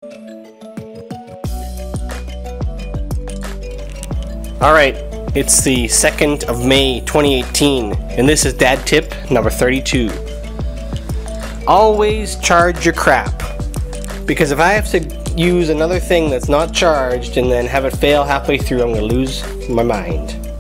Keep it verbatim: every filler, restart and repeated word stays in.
Alright, it's the second of May twenty eighteen, and this is dad tip number thirty-two. Always charge your crap. Because if I have to use another thing that's not charged and then have it fail halfway through, I'm going to lose my mind.